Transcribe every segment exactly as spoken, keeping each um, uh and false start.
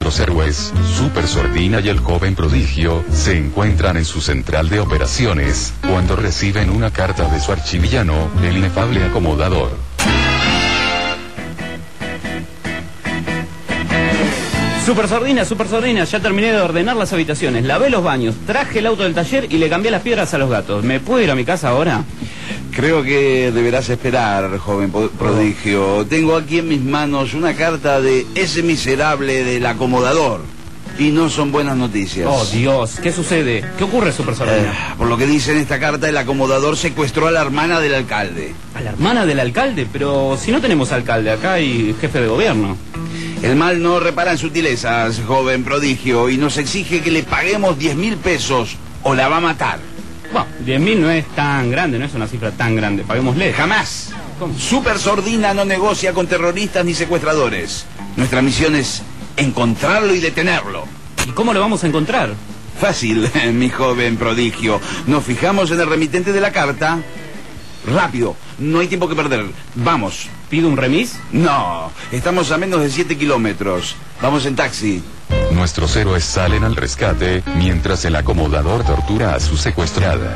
Nuestros héroes, Super Sordina y el joven prodigio, se encuentran en su central de operaciones, cuando reciben una carta de su archivillano, el inefable acomodador. Super Sordina, Super Sordina, ya terminé de ordenar las habitaciones, lavé los baños, traje el auto del taller y le cambié las piedras a los gatos. ¿Me puedo ir a mi casa ahora? Creo que deberás esperar, joven prodigio. Tengo aquí en mis manos una carta de ese miserable del acomodador. Y no son buenas noticias. Oh, Dios, ¿qué sucede? ¿Qué ocurre, Super Sordina? Eh, por lo que dice en esta carta, el acomodador secuestró a la hermana del alcalde. ¿A la hermana del alcalde? Pero si no tenemos alcalde, acá hay jefe de gobierno. El mal no repara en sutilezas, joven prodigio, y nos exige que le paguemos diez mil pesos o la va a matar. Bueno, diez mil no es tan grande, no es una cifra tan grande, paguémosle. Jamás. ¿Cómo? Super Sordina no negocia con terroristas ni secuestradores. Nuestra misión es encontrarlo y detenerlo. ¿Y cómo lo vamos a encontrar? Fácil, mi joven prodigio. Nos fijamos en el remitente de la carta. Rápido, no hay tiempo que perder. Vamos. ¿Pido un remis? No, estamos a menos de siete kilómetros. Vamos en taxi. Nuestros héroes salen al rescate, mientras el acomodador tortura a su secuestrada.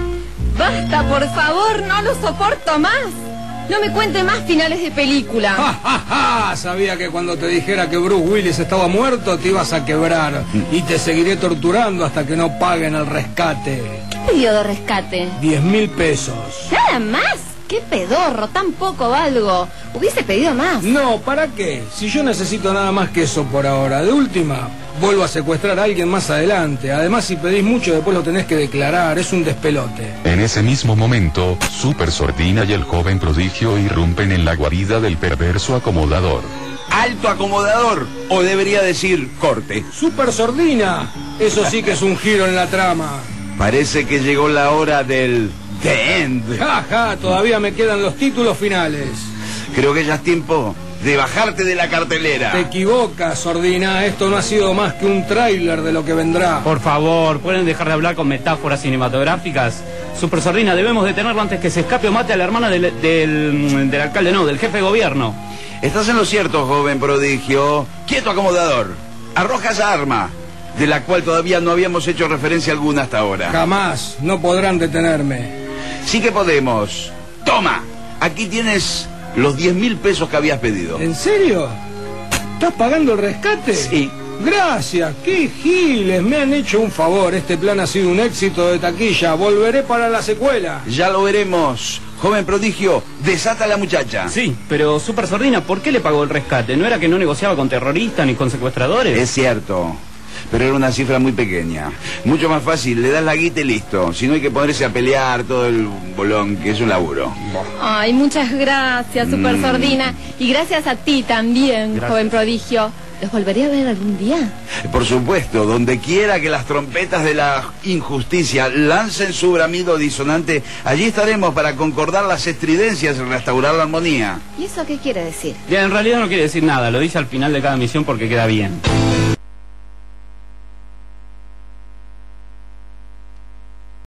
¡Basta, por favor! ¡No lo soporto más! No me cuente más finales de película. ¡Ja, ja, ja! Sabía que cuando te dijera que Bruce Willis estaba muerto te ibas a quebrar. Y te seguiré torturando hasta que no paguen el rescate. ¿Qué pidió de rescate? Diez mil pesos. ¿Nada más? ¡Qué pedorro! Tan poco valgo. Hubiese pedido más. No, ¿para qué? Si yo necesito nada más que eso por ahora. De última, vuelvo a secuestrar a alguien más adelante. Además, si pedís mucho, después lo tenés que declarar. Es un despelote. En ese mismo momento, Super Sordina y el joven prodigio irrumpen en la guarida del perverso acomodador. ¡Alto acomodador! O debería decir corte. ¡Super Sordina! Eso sí que es un giro en la trama. Parece que llegó la hora del The End. Ja, ja, todavía me quedan los títulos finales. Creo que ya es tiempo de bajarte de la cartelera. Te equivocas, Sordina. Esto no ha sido más que un tráiler de lo que vendrá. Por favor, ¿pueden dejar de hablar con metáforas cinematográficas? Super Sordina, debemos detenerlo antes que se escape o mate a la hermana del, del, del alcalde, no, del jefe de gobierno. Estás en lo cierto, joven prodigio. Quieto, acomodador. Arroja esa arma, de la cual todavía no habíamos hecho referencia alguna hasta ahora. Jamás. No podrán detenerme. Sí que podemos. Toma, aquí tienes los diez mil pesos que habías pedido. ¿En serio? ¿Estás pagando el rescate? Sí. Gracias, qué giles, me han hecho un favor. Este plan ha sido un éxito de taquilla. Volveré para la secuela. Ya lo veremos. Joven prodigio, desata a la muchacha. Sí, pero Super Sordina, ¿por qué le pagó el rescate? ¿No era que no negociaba con terroristas ni con secuestradores? Es cierto, pero era una cifra muy pequeña. Mucho más fácil, le das la guita y listo. Si no hay que ponerse a pelear todo el bolón, que es un laburo. Ay, muchas gracias, Super Mm. Sordina. Y gracias a ti también, Gracias. joven prodigio. ¿Los volveré a ver algún día? Por supuesto, donde quiera que las trompetas de la injusticia lancen su bramido disonante, allí estaremos para concordar las estridencias y restaurar la armonía. ¿Y eso qué quiere decir? Ya, en realidad no quiere decir nada, lo dice al final de cada misión porque queda bien.